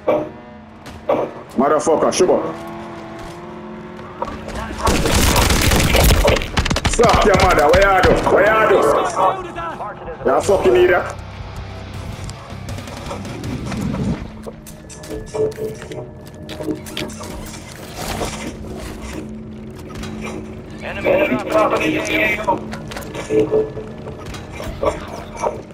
Motherfucker, sugar. Suck your mother, where you do? Where you do? You fucking idiot. Enemy dropping.